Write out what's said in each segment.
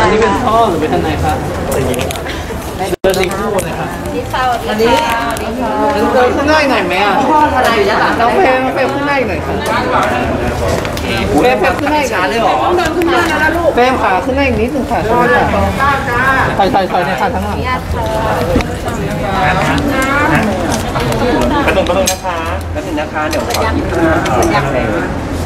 อันนี้เป็นพ่อหรือเป็นทนายครับเดินลิงคู่เลยครับอันนี้เดินขึ้นได้หน่อยไหมอ่ะพ่อทนายอยู่ด้านหลังเราเฟรมขึ้นได้หน่อยครับเฟรมขึ้นได้ช้าเลยหรอเดินขึ้นได้นะลูกเฟรมขาขึ้นได้อีกนิดนึงค่ะถอยในขาทั้งหลังกระตุ้นนะคะแล้วถึงนะคะเดี๋ยวขอที่อยากแซง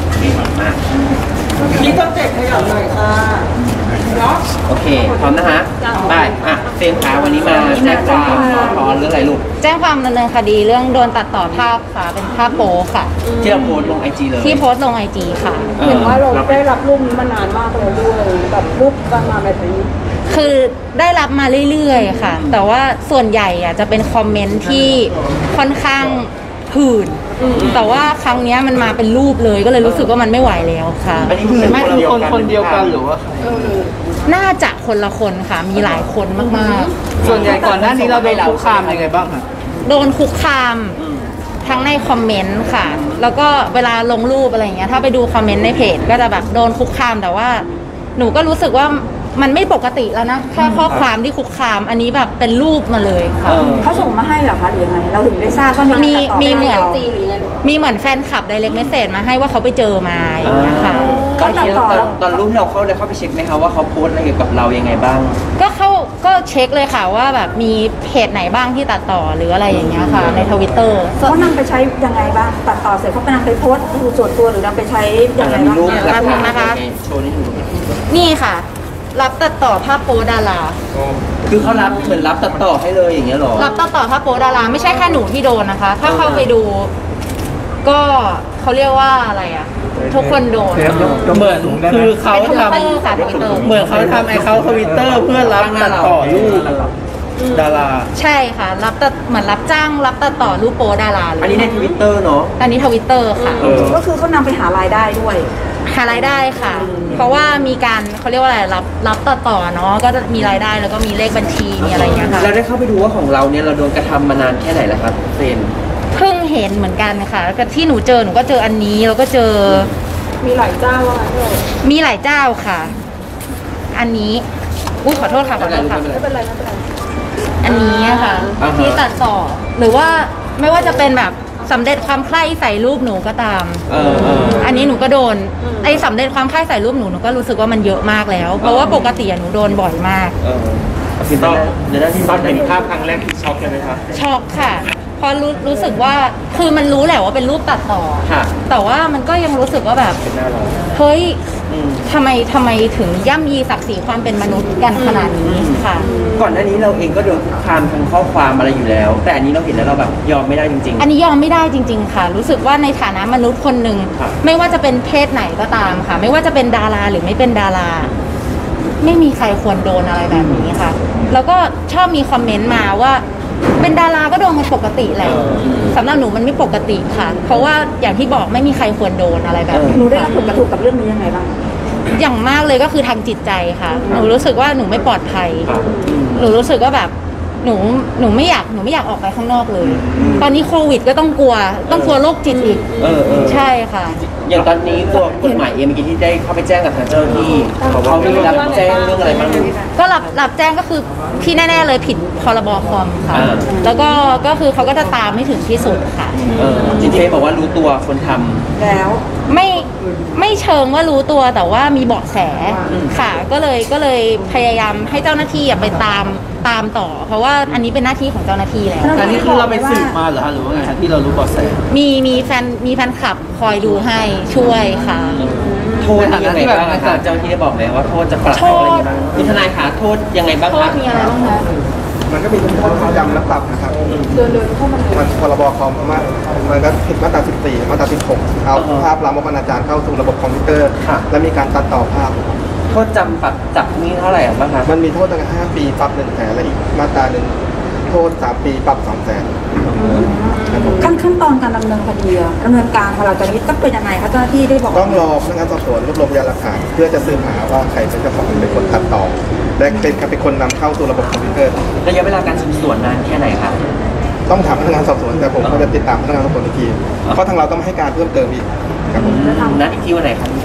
นี่ต้องเจ็บขยับหน่อยค่ะโอเคพร้อมนะคะได้เฟรมขาวันนี้มาแจ้งความขอเรื่องอะไรลูกแจ้งความดำเนินคดีเรื่องโดนตัดต่อภาพค่ะเป็นภาพโป๊ค่ะที่เราโพสลงไอจีเลยที่โพสลงไอจีค่ะเห็นว่าเราได้รับรูปนี้มานานมากเลยด้วยแบบรูปการมาแบบนี้คือได้รับมาเรื่อยๆค่ะแต่ว่าส่วนใหญ่จะเป็นคอมเมนต์ที่ค่อนข้างผื่นแต่ว่าครั้งนี้มันมาเป็นรูปเลยก็เลยรู้สึกว่ามันไม่ไหวแล้วค่ะไม่คือคนเดียวกันหรือว่าน่าจะคนละคนค่ะมีหลายคนมากๆส่วนใหญ่ก่อนหน้านี้เราโดนคุกคามยังไงบ้างคะโดนคุกคามทั้งในคอมเมนต์ค่ะแล้วก็เวลาลงรูปอะไรอย่างเงี้ยถ้าไปดูคอมเมนต์ในเพจก็จะแบบโดนคุกคามแต่ว่าหนูก็รู้สึกว่ามันไม่ปกติแล้วนะแค่ข้อความที่คุกคามอันนี้แบบเป็นรูปมาเลยค่ะเขาส่งมาให้เหรอคะหรือยังไงเราถึงได้ทราบว่ามีเหมือนแฟนคลับไดเรกเมสเสจมาให้ว่าเขาไปเจอมาอย่างเงี้ยค่ะตอนรูปเราเข้าไปเช็คไหมคะว่าเขาโพสอะไรเกี่ยวกับเรายังไงบ้างก็เช็คเลยค่ะว่าแบบมีเพจไหนบ้างที่ตัดต่อหรืออะไรอย่างเงี้ยค่ะในทวิตเตอร์เขานำไปใช้ยังไงบ้างตัดต่อเสร็จเขาไปนำไปโพสต์ดูส่วนตัวหรือนำไปใช้ยังไงบ้างนะคะนี่ค่ะรับตัดต่อภาพโป๊ดาราคือเขารับเหมือนรับตัดต่อให้เลยอย่างเงี้ยหรอรับตัดต่อภาพโป๊ดาราไม่ใช่แค่หนูที่โดนนะคะถ้าเข้าไปดูก็เขาเรียกว่าอะไรอ่ะทุกคนโดนเหมือนคือเขาทำเหมือนเขาทำไอเขาทวิตเตอร์เพื่อรับตัดต่อรูปดาราใช่ค่ะเหมือนรับจ้างรับตัดต่อรูปโป๊ดาราอันนี้ในทวิตเตอร์เนาะอันนี้ทวิตเตอร์ค่ะก็คือเขานำไปหารายได้ด้วยหารายได้ค่ะเพราะว่ามีการเขาเรียกว่าอะไรรับต่อเนาะก็จะมีรายได้แล้วก็มีเลขบัญชีมีอะไรอย่างเงี้ยค่ะเราได้เข้าไปดูว่าของเราเนี่ยเราโดนกระทำมานานแค่ไหนแล้วครับเฟรนเพิ่งเห็นเหมือนกันค่ะแล้วก็ที่หนูก็เจออันนี้แล้วก็เจอมีหลายเจ้าว่าด้วยมีหลายเจ้าค่ะอันนี้ขอโทษค่ะไม่เป็นไรอันนี้ค่ะที่ตัดต่อหรือว่าไม่ว่าจะเป็นแบบสำเร็จความใคร่ใส่รูปหนูก็ตามอันนี้หนูก็โดนไอ้สำเร็จความใคร่ใส่รูปหนูก็รู้สึกว่ามันเยอะมากแล้วเพราะว่าปกติหนูโดนบ่อยมากเดี๋ยวที่ตอนเห็นภาพครั้งแรกคือช็อกใช่ไหมครับช็อกค่ะพอรู้สึกว่าคือมันรู้แหละว่าเป็นรูปตัดต่อแต่ว่ามันก็ยังรู้สึกว่าแบบเฮ้ยทำไมถึงย่ำยีศักดิ์ศรีความเป็นมนุษย์กันขนาดนี้ค่ะก่อนหน้านี้เราเองก็โดนคุกคามทางข้อความอะไรอยู่แล้วแต่อันนี้เราเห็นแล้วเราแบบยอมไม่ได้จริงๆอันนี้ยอมไม่ได้จริงๆค่ะรู้สึกว่าในฐานะมนุษย์คนหนึ่งไม่ว่าจะเป็นเพศไหนก็ตามค่ะไม่ว่าจะเป็นดาราหรือไม่เป็นดาราไม่มีใครควรโดนอะไรแบบนี้ค่ะแล้วก็ชอบมีคอมเมนต์มาว่าเป็นดาราก็โดนกันปกติแหละสำหรับหนูมันไม่ปกติค่ะเพราะว่าอย่างที่บอกไม่มีใครควรโดนอะไรแบบนี้หนูได้รับผลกระทบกับเรื่องนี้ยังไงบ้างอย่างมากเลยก็คือทางจิตใจค่ะหนูรู้สึกว่าหนูไม่ปลอดภัยหนูรู้สึกว่าแบบหนูไม่อยากออกไปข้างนอกเลยตอนนี้โควิดก็ต้องกลัวโรคจิตอีกใช่ค่ะอย่างตอนนี้ตัวกฎหมายเมื่อกี้ที่ได้เข้าไปแจ้งกับทางเจ้าหน้าที่เขามีรับแจ้งเรื่องอะไรบ้างก็รับแจ้งก็คือที่แน่ๆเลยผิดพรบคอมค่ะแล้วก็คือเขาก็จะตามให้ถึงที่สุดค่ะจินเฟบอกว่ารู้ตัวคนทำแล้วไม่เชิงว่ารู้ตัวแต่ว่ามีเบาะแสค่ะก็เลยพยายามให้เจ้าหน้าที่ไปตามต่อเพราะว่าอันนี้เป็นหน้าที่ของเจ้าหน้าที่แล้วอันนี้คือเราไปสืบมาเหรอหรือว่าไงที่เรารู้เบาะแสมีแฟนคลับคอยดูให้ช่วยค่ะโทษยังไงบ้างคะเจ้าที่ได้บอกไหมว่าโทษจะปรับอะไรยังไงบ้างคุณทนายคะโทษยังไงบ้างคะโทษมีอะไรบ้างคะมันก็มีทั้งโทษจำและปรับนะครับเดินเข้ามันพรบคอมมันก็ผิดมาตรา14มาตรา16เอาภาพลามกอนาจารเข้าสู่ระบบคอมพิวเตอร์และมีการตัดต่อภาพโทษจำปรับจับนี่เท่าไหร่บ้างคะมันมีโทษตั้งแต่5 ปีปรับ100,000และอีกมาตราหนึ่งโทษ3 ปีปรับ200,000 ขั้นตอนการดำเนินคดีดำเนินการของเราตอนนี้ต้องเป็นยังไงคะเจ้าหน้าที่ได้บอกต้องรอพนักงานสอบสวนรวบรวมพยานหลักฐานเพื่อจะสืบหาว่าใครเป็นเจ้าของเป็นคนตัดต่อและเป็นคนนำเข้าสู่ระบบคอมพิวเตอร์ระยะเวลาการสืบสวนนานแค่ไหนครับต้องถามพนักงานสอบสวนแต่ผมก็จะติดตามพนักงานสอบสวนอีกทีเพราะทางเราต้องให้การเพิ่มเติมอีกครับผมนัดอีกทีวันไหนครับ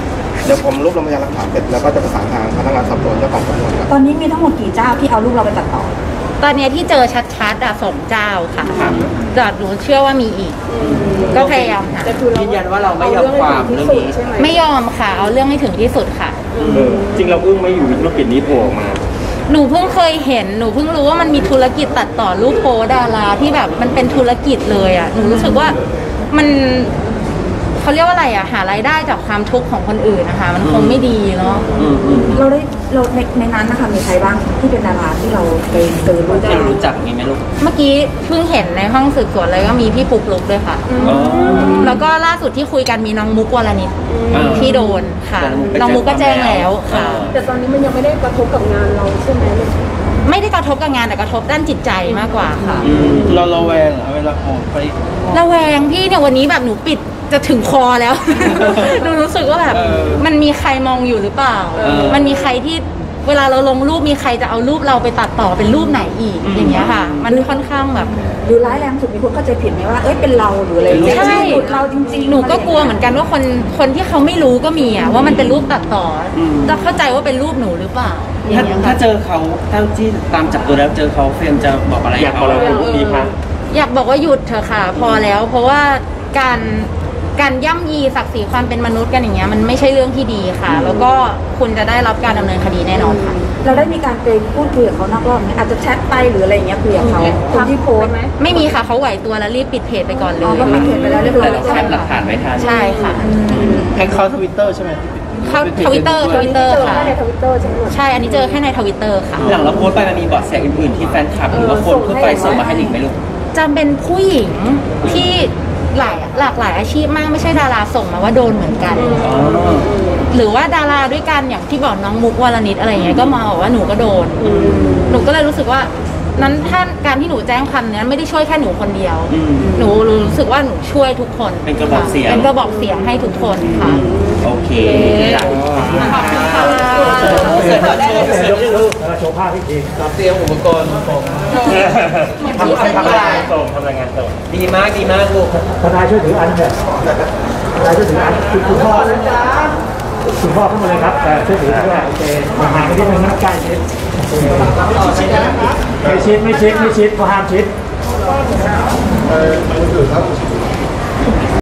เดี๋ยวผมรวบรวมพยานหลักฐานเสร็จแล้วก็จะประสานทางพนักงานสอบสวนเจ้าของสำนวนครับตอนนี้มีทั้งหมดกี่เจ้าที่เอารูปเราไปตัดต่อตอนเนี้ยที่เจอชัดๆ2 เจ้าค่ะแต่หนูเชื่อว่ามีอีก ก็พยายามหายืนยันว่าเราไม่ยอมความเรื่องนี้ไม่ยอมค่ะ เอาเรื่องให้ถึงที่สุดค่ะจริงเราเพิ่งไม่อยู่ธุรกิจนี้โผล่ออกมาหนูเพิ่งเคยเห็น หนูเพิ่งรู้ว่ามันมีธุรกิจตัดต่อรูปโพสดาราที่แบบมันเป็นธุรกิจเลยอ่ะ หนูรู้สึกว่ามันเขาเรียกว่าอะไรอ่ะ หารายได้จากความทุกข์ของคนอื่นนะคะ มันคงไม่ดีเนาะเราในนั้นนะคะมีใครบ้างที่เป็นดาราที่เราไปเจอรูปเรารู้จักมีไหมลูกเมื่อกี้เพิ่งเห็นในห้องสืบสวนเลยก็มีพี่ปุ๊กลุกด้วยค่ะ แล้วก็ล่าสุดที่คุยกันมีน้องมุกวรณิตที่โดนค่ะ น้องมุกก็แจ้งแล้วค่ะแต่ตอนนี้มันยังไม่ได้กระทบกับงานเราใช่ไหมไม่ได้กระทบกับงานแต่กระทบด้านจิตใจมากกว่าค่ะเราระแวงเหรอเวลาออกไประแวงพี่เนี่ยวันนี้แบบหนูปิดจะถึงคอแล้ว หนูรู้สึกว่าแบบมันมีใครมองอยู่หรือเปล่า มันมีใครที่เวลาเราลงรูปมีใครจะเอารูปเราไปตัดต่อเป็นรูปไหนอีกอย่างเงี้ยค่ะ มันค่อนข้างแบบหรือร้ายแรงสุดมีคนเข้าใจผิดไหมว่าเอ้ยเป็นเราหรืออะไรอย่างเงี้ยใช่หลุดเราจริงๆหนูก็กลัวเหมือนกันว่าคนที่เขาไม่รู้ก็มีอะว่ามันเป็นรูปตัดต่อจะเข้าใจว่าเป็นรูปหนูหรือเปล่าอย่าถ้างเงี้ยถ้าค่ะเจอเขาถ้าที่ตามจับตัวแล้วเจอเขาเฟรมจะบอกอะไรอยากบอกอะไรกับลูกนี้คะอยากบอกว่าหยุดเถอะค่ะ พอแล้ว เพราะว่าการย่ำยีศักดิ์ศรีความเป็นมนุษย์กันอย่างเงี้ยมันไม่ใช่เรื่องที่ดีค่ะ แล้วก็คุณจะได้รับการดำเนินคดีแน่นอนค่ะเราได้มีการไปพูดคุยกับเขานอกรอบไหมอาจจะแชทไปหรืออะไรอย่างเงี้ยคุยกับเขาคนที่โพสต์ไม่มีค่ะเขาไหวตัวแล้วรีบปิดเพจไปก่อนเลอ๋อย ก็ปิดเพจไปแล้วเรียบร้อยแคปหลักฐานไว้ทันใช่ค่ะแฮกเข้าทวิตเตอร์ใช่ไหมเข้าทวิตเตอร์ค่ะในทวิตเตอร์ใช่ไหมใช่อันนี้เจอแค่ในทวิตเตอร์ค่ะหลังเราโพสต์ไปมันมีเบาะแสอื่นๆที่แฟนคลับหรือว่าคนทั่วไปส่งมาให้หนิงไหมลูกจำเป็นผู้หญิงที่หลากหลายอาชีพมากไม่ใช่ดาราส่งมาว่าโดนเหมือนกัน หรือว่าดาราด้วยกันอย่างที่บอกน้องมุกวรณิตอะไรอย่างเงี้ยก็มาบอกว่าหนูก็โดน หนูก็เลยรู้สึกว่านั้นถ้าการที่หนูแจ้งความเนี้ยไม่ได้ช่วยแค่หนูคนเดียว หนูรู้สึกว่าหนูช่วยทุกคนเป็นกระบอกเสียงเป็นกระบอกเสียงให้ทุกคนค่ะโอเคจ้ะขอบคุณค่ะโชว์ภาพพี่ทีเตรียมอุปกรณ์ผมทำรายงานส่งทำรายงานส่งดีมากลูกทนายช่วยถืออันเนี่ยทนายช่วยถืออันคุณพ่อเข้ามาเลยครับแต่ช่วยถือด้วยโอเคห่างกันนิดนึงนะใกล้ชิดไม่ชิดเขาห้ามชิด